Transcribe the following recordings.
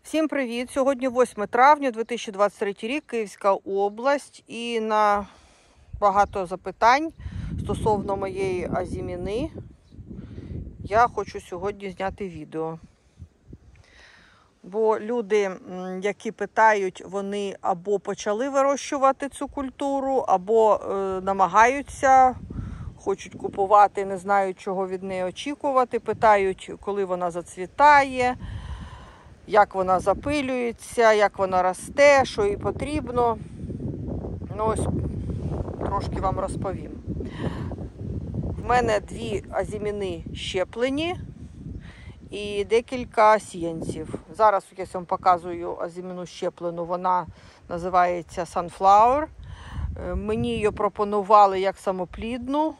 Всім привіт! Сьогодні 8 травня 2023 рік, Київська область. І на багато запитань стосовно моєї азіміни я хочу сьогодні зняти відео. Бо люди, які питають, вони або почали вирощувати цю культуру, або намагаються, хочуть купувати, не знають, чого від неї очікувати, питають, коли вона зацвітає, як вона запилюється, як вона росте, що їй потрібно. Ну, ось трошки вам розповім. В мене 2 азіміни щеплені і декілька сіянців. Зараз я вам показую азіміну щеплену, вона називається Sunflower. Мені її пропонували як самоплідну.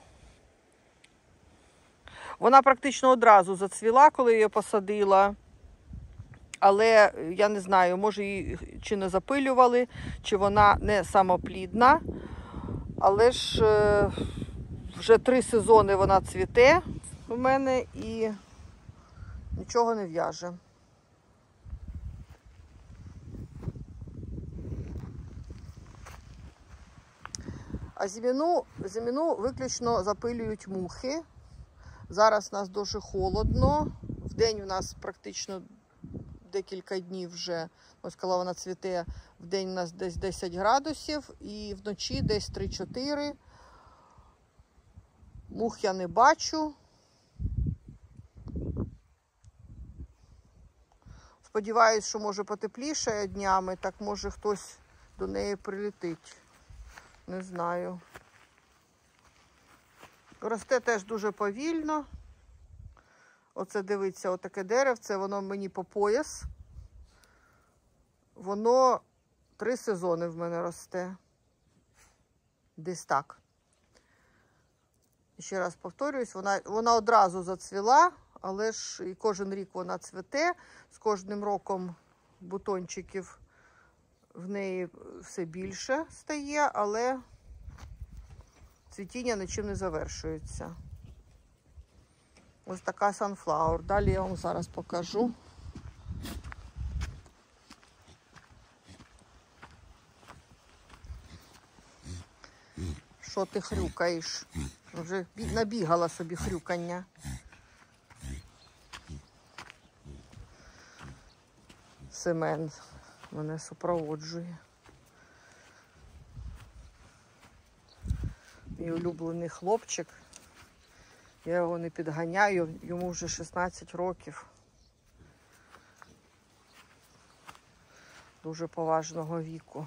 Вона практично одразу зацвіла, коли я її посадила. Але я не знаю, може її чи не запилювали, чи вона не самоплідна. Але ж вже 3 сезони вона цвіте у мене і нічого не в'яже. А зиміну виключно запилюють мухи. Зараз у нас дуже холодно. Вдень у нас практично декілька днів вже, ось коли вона цвіте, в день у нас десь 10 градусів і вночі десь 3-4. Мух я не бачу. Сподіваюсь, що може потепліше днями, так може хтось до неї прилетить. Не знаю. Росте теж дуже повільно. Оце дивіться, отаке деревце, воно мені по пояс. Воно 3 сезони в мене росте. Десь так. Ще раз повторююсь, вона одразу зацвіла, але ж і кожен рік вона цвіте. З кожним роком бутончиків в неї все більше стає, але цвітіння нічим не завершується. Ось така Sunflower. Далі я вам зараз покажу. Що ти хрюкаєш? Вже набігала собі хрюкання. Семен мене супроводжує. Мій улюблений хлопчик. Я його не підганяю, йому вже 16 років. Дуже поважного віку.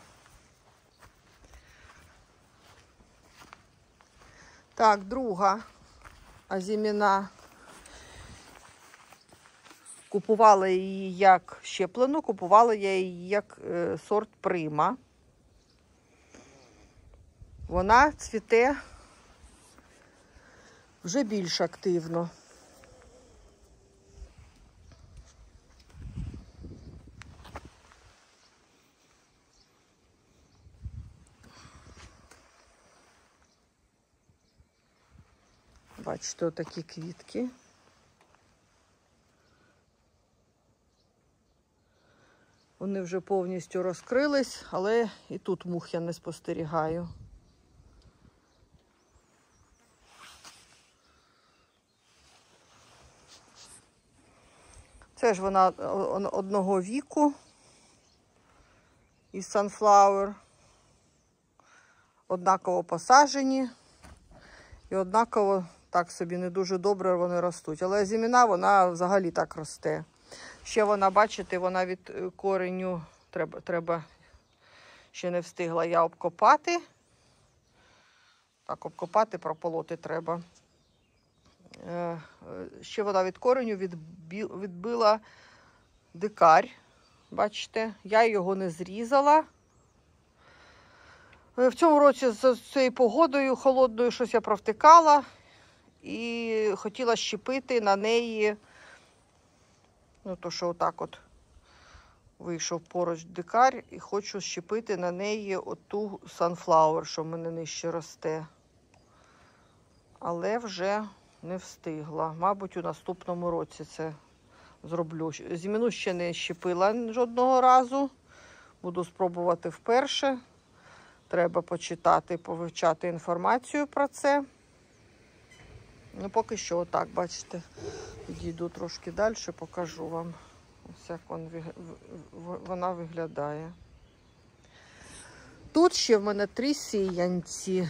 Так, друга азіміна. Купувала її як щеплену, купувала я її як сорт Прима. Вона цвіте вже більш активно. Бачите, отакі квітки. Вони вже повністю розкрились, але і тут мух я не спостерігаю. Це ж вона одного віку із Sunflower. Однаково посаджені і однаково так собі не дуже добре вони ростуть. Але азіміна, вона взагалі так росте. Ще вона, бачите, вона від кореню треба ще не встигла я обкопати. Так, обкопати, прополоти треба. Ще вона від кореню відбила дикарь. Бачите, я його не зрізала. В цьому році з цією погодою холодною щось я провтикала і хотіла щепити на неї, ну то що отак от вийшов поруч дикар, і хочу щепити на неї оту Sunflower, що в мене нижче росте. Але вже не встигла. Мабуть, у наступному році це зроблю. Зіміну ще не щепила жодного разу. Буду спробувати вперше. Треба почитати, повивчати інформацію про це. Ну, поки що отак, бачите. Підійду трошки далі, покажу вам. Ось як вона виглядає. Тут ще в мене 3 сіянці.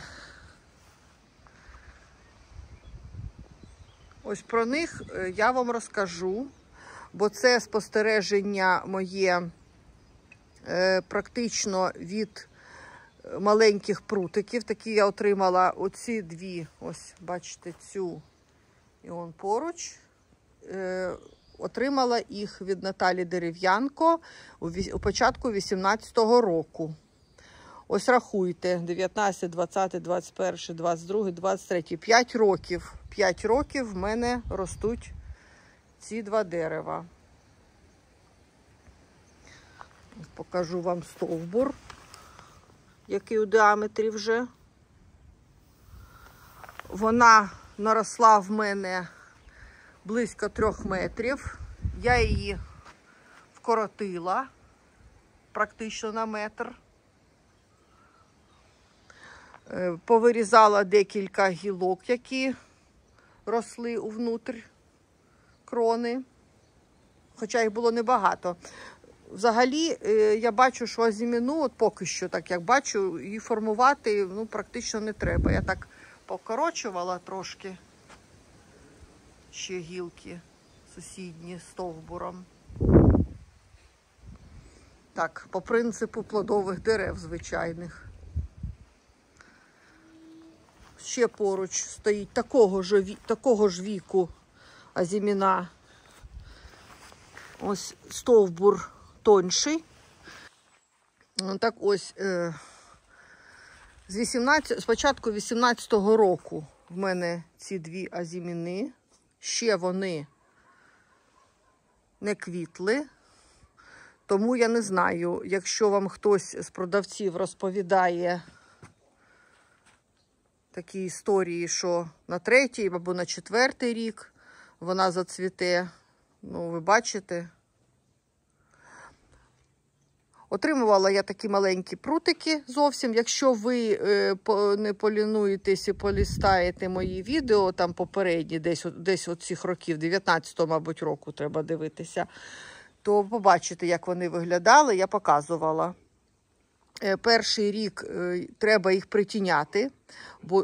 Ось про них я вам розкажу, бо це спостереження моє практично від маленьких прутиків. Такі я отримала оці 2, ось бачите, цю і он поруч. Отримала їх від Наталі Дерев'янко у початку 18-го року. Ось рахуйте, 19, 20, 21, 22, 23, 5 років. 5 років в мене ростуть ці 2 дерева. Покажу вам стовбур, який у діаметрі вже. Вона наросла в мене близько 3 метрів. Я її вкоротила практично на метр. Повирізала декілька гілок, які росли увнутрь крони, хоча їх було небагато. Взагалі, я бачу, що азіміну, от поки що, так як бачу, її формувати практично не треба. Я так покорочувала трошки ще гілки сусідні стовбуром. Так, по принципу плодових дерев звичайних. Ще поруч стоїть такого ж віку азіміна. Ось стовбур тонший. Так ось, з початку 18-го року в мене ці 2 азіміни. Ще вони не квітли. Тому я не знаю, якщо вам хтось з продавців розповідає такі історії, що на 3-й або на 4-й рік вона зацвіте. Ну, ви бачите. Отримувала я такі маленькі прутики зовсім. Якщо ви не полінуєтесь і полістаєте мої відео, там попередні, десь от цих років, 19-го, мабуть, року треба дивитися, то побачите, як вони виглядали, я показувала. Перший рік треба їх притіняти, бо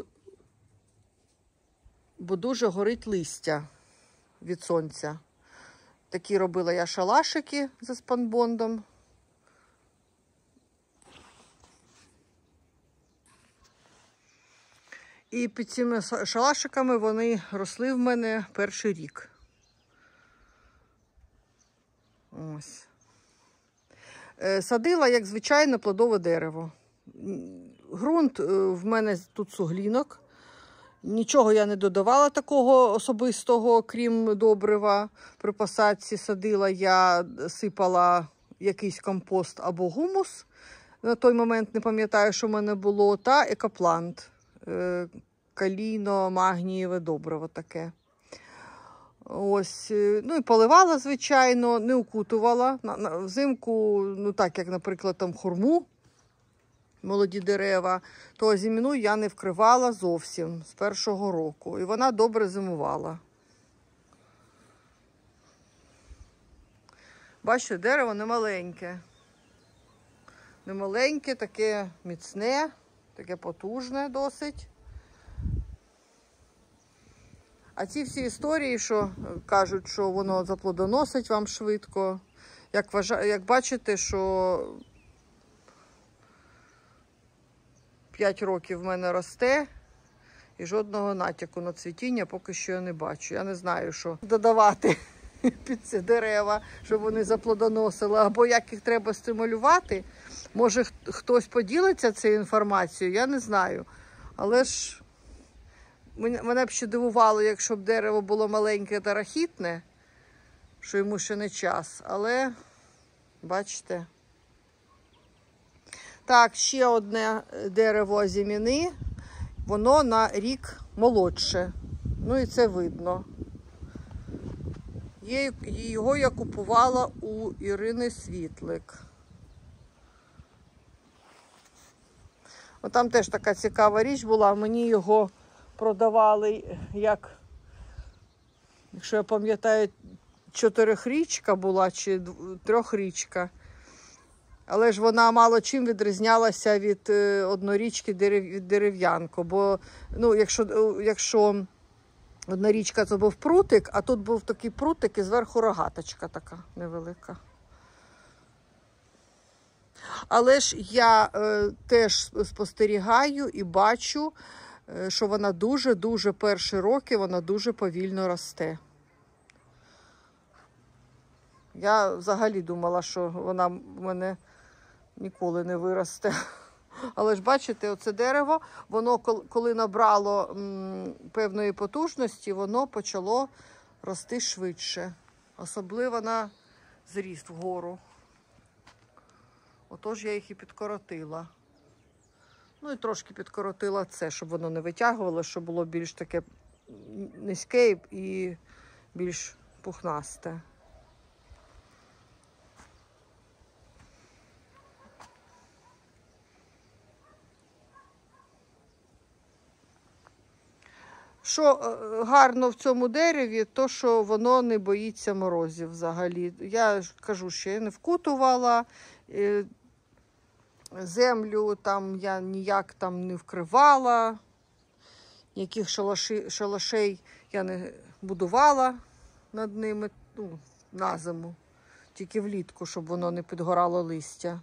дуже горить листя від сонця. Такі робила я шалашики за спанбондом. І під цими шалашиками вони росли в мене перший рік. Ось. Садила, як звичайне, плодове дерево. Ґрунт в мене тут суглінок. Нічого я не додавала такого особистого, крім добрива. При посадці садила, я сипала якийсь компост або гумус. На той момент не пам'ятаю, що в мене було. Та екоплант. Калійно-магнієве добриво таке. Ось, ну і поливала, звичайно, не укутувала. Взимку, ну так, як, наприклад, там хурму, молоді дерева, то азіміну я не вкривала зовсім з першого року. І вона добре зимувала. Бачите, дерево немаленьке. Немаленьке, таке міцне, таке потужне досить. А ці всі історії, що кажуть, що воно заплодоносить вам швидко, як бачите, що 5 років в мене росте і жодного натяку на цвітіння поки що я не бачу. Я не знаю, що додавати під ці дерева, щоб вони заплодоносили, або як їх треба стимулювати. Може, хтось поділиться цією інформацією, я не знаю. Але ж мене б ще дивувало, якщо б дерево було маленьке та рахітне, що йому ще не час. Але, бачите. Так, ще одне дерево азіміни. Воно на рік молодше. Ну і це видно. Його я купувала у Ірини Світлик. Там теж така цікава річ була. Мені його продавали як, якщо я пам'ятаю, 4-річка була чи 3-річка. Але ж вона мало чим відрізнялася від однорічки дерев'янку. Бо якщо однорічка це був прутик, а тут був такий прутик і зверху рогаточка така невелика. Але ж я теж спостерігаю і бачу, що вона дуже-дуже перші роки вона дуже повільно росте. Я взагалі думала, що вона в мене ніколи не виросте. Але ж бачите, оце дерево, воно коли набрало певної потужності, воно почало рости швидше. Особливо на зріст вгору. Отож я їх і підкоротила. Ну і трошки підкоротила це, щоб воно не витягувало, щоб було більш таке низьке і більш пухнасте. Що гарно в цьому дереві, то що воно не боїться морозів взагалі. Я кажу, що я не вкутувала, землю там я ніяк там не вкривала, ніяких шалашей я не будувала над ними на зиму, тільки влітку, щоб воно не підгорало листя.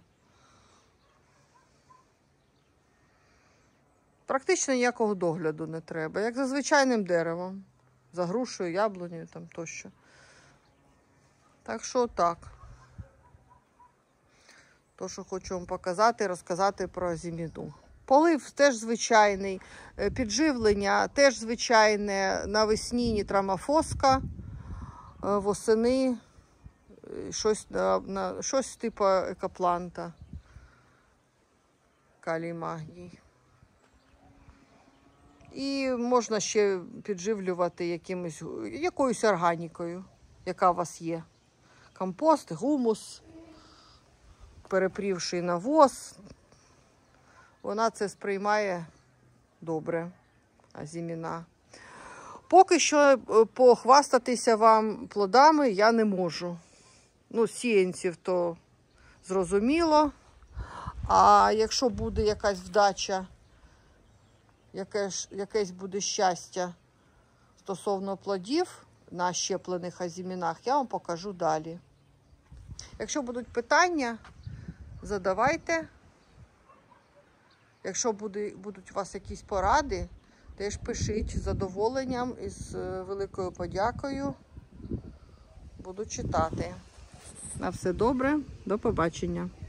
Практично ніякого догляду не треба, як за звичайним деревом, за грушею, яблунею там тощо. Так що так. То, що хочу вам показати, розказати про азіміну. Полив теж звичайний, підживлення теж звичайне, навесні нітрамофоска, восени щось типу екопланта, калій, магній. І можна ще підживлювати якоюсь органікою, яка у вас є. Компост, гумус, перепрівший навоз. Вона це сприймає добре, азіміна. Поки що похвастатися вам плодами я не можу. Сіянців то зрозуміло. А якщо буде якась вдача, якесь буде щастя стосовно плодів на щеплених азімінах, я вам покажу далі. Якщо будуть питання, задавайте. Якщо будуть у вас якісь поради, теж пишіть з задоволенням і з великою подякою. Буду читати. На все добре, до побачення.